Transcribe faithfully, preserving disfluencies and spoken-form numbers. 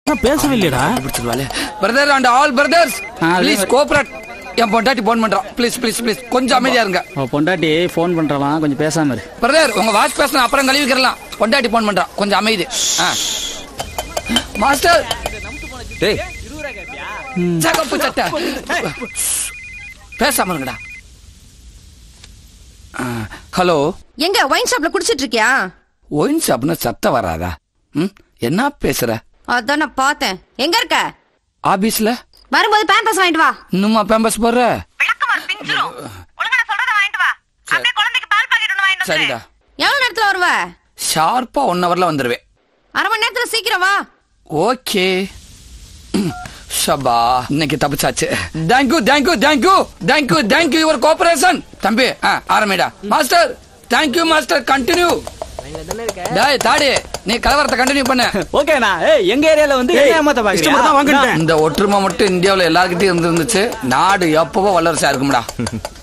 பேசவே இல்லையடா. Brother and all brothers please cooperate. என் பொண்டாட்டி போன் பண்றான். ப்ளீஸ் ப்ளீஸ் ப்ளீஸ் கொஞ்சம் அமைதியா இருங்க. பொண்டாட்டி போன் பண்றலாம், கொஞ்சம் பேசாம இரு. பிரதர் உங்க வாட்ச் பேசணும், அப்புறம் கழுவிக்கிறலாம். பொண்டாட்டி போன் பண்றான், கொஞ்சம் அமைதி. மாஸ்டர் டேய் சகப்பு சட்டை பேசாம இருங்கடா. ஹலோ, எங்க ஒயின் ஷாப்ல குடிச்சிட்டு இருக்கியா? ஒயின் ஷாப்னு சத்தம் வராதா? ம், என்ன பேசுற? அதான் நான் பார்த்தேன். எங்க இருக்க? ஆபீஸ்ல. வரும்போது பேம்பஸ் வாங்கிட்டு வா. இன்னுமா பேம்பஸ் போடுற? சரிடா. எவ்வளவு நேரத்துல வருவ? ஷார்ப்பா ஒன் ஹவர்ல வந்துருவேன். அரை மணி நேரத்துல சீக்கிரம் வா. ஓகே. ஷபா, இன்னைக்கு தப்பிச்சாச்சு. Thank you thank you thank you thank you thank you your cooperation. தம்பி ஆரம்பிடா. Master thank you master. கண்டினியூ. டேய் தாடி, நீ கலவரத்தை கண்டினியூ பண்ணு. ஓகேண்ணா. ஏய் எங்க ஏரியால வந்து ஏமாத்த பாக்குறீங்க. இந்த ஒற்றுமை மட்டும் இந்தியாவுல எல்லார்கிட்டயும் இருந்துச்சு, நாடு எப்பவோ வல்லரசா இருக்கும்டா.